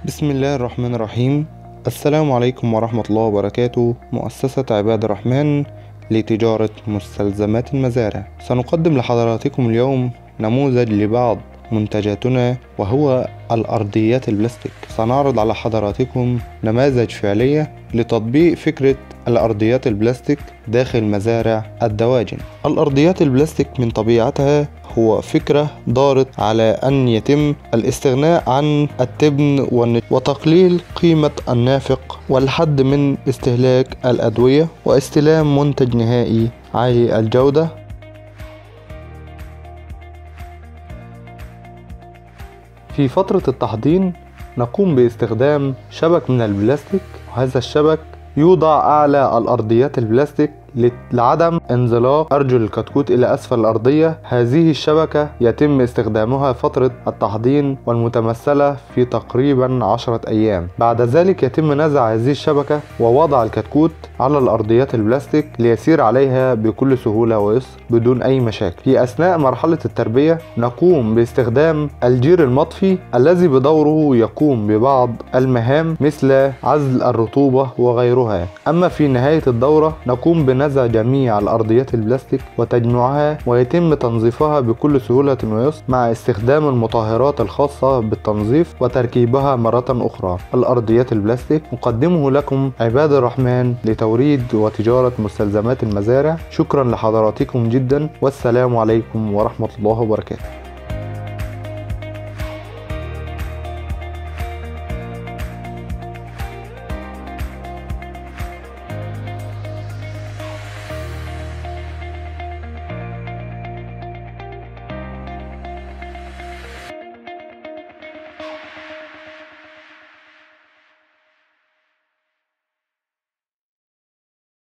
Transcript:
بسم الله الرحمن الرحيم. السلام عليكم ورحمة الله وبركاته. مؤسسة عباد الرحمن لتجارة مستلزمات المزارع، سنقدم لحضراتكم اليوم نموذج لبعض منتجاتنا وهو الأرضيات البلاستيك. سنعرض على حضراتكم نماذج فعلية لتطبيق فكرة الأرضيات البلاستيك داخل مزارع الدواجن. الأرضيات البلاستيك من طبيعتها هو فكرة دارت على أن يتم الاستغناء عن التبن وتقليل قيمة النافق والحد من استهلاك الأدوية واستلام منتج نهائي عالي الجودة. في فترة التحضير نقوم باستخدام شبك من البلاستيك، وهذا الشبك يوضع أعلى الأرضيات البلاستيك لعدم انزلاق أرجل الكتكوت إلى أسفل الأرضية. هذه الشبكة يتم استخدامها فترة التحضير والمتمثلة في تقريبا 10 أيام. بعد ذلك يتم نزع هذه الشبكة ووضع الكتكوت على الأرضيات البلاستيك ليسير عليها بكل سهولة ويسر بدون أي مشاكل. في أثناء مرحلة التربية نقوم باستخدام الجير المطفي الذي بدوره يقوم ببعض المهام مثل عزل الرطوبة وغيرها. أما في نهاية الدورة نقوم بنزع جميع الأرضيات البلاستيك وتجميعها، ويتم تنظيفها بكل سهولة ويسر مع استخدام المطهرات الخاصة بالتنظيف وتركيبها مرة أخرى. الأرضيات البلاستيك نقدمه لكم عباد الرحمن لتوريد وتجارة مستلزمات المزارع. شكرا لحضراتكم جدا، والسلام عليكم ورحمة الله وبركاته.